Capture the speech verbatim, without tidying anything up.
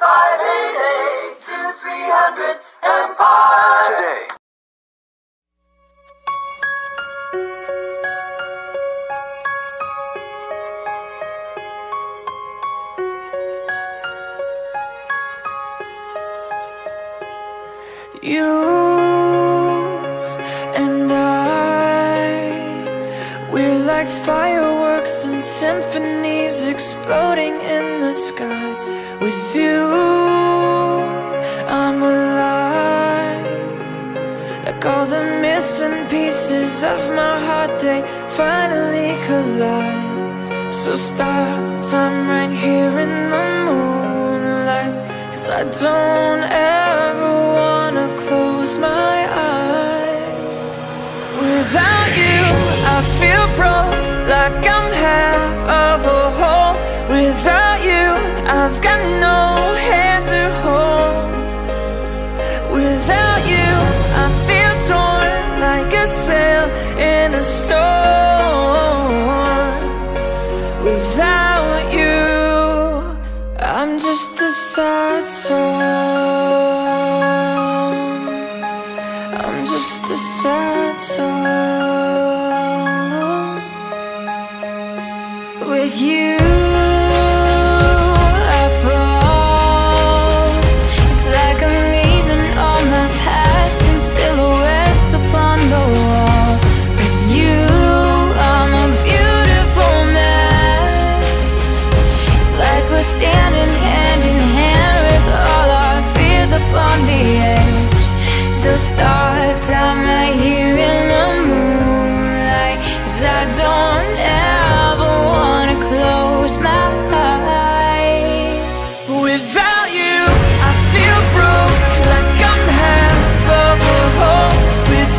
five eight eight, two three hundred Empire. Today. You and I, we're like fireworks and symphonies exploding in the sky. With you, I'm alive. Like all the missing pieces of my heart, they finally collide. So stop time right here in the moonlight, 'cause I don't ever wanna close my eyes. Without you, I feel broke, like I'm half of a whole. Without you, I've got no hand to hold. Without you, I feel torn like a sail in a storm. Without you, I'm just a sad song. I'm just a sad song. With you, I fall. It's like I'm leaving all my past in silhouettes upon the wall. With you, I'm a beautiful mess. It's like we're standing hand in hand with all our fears upon the edge. So stop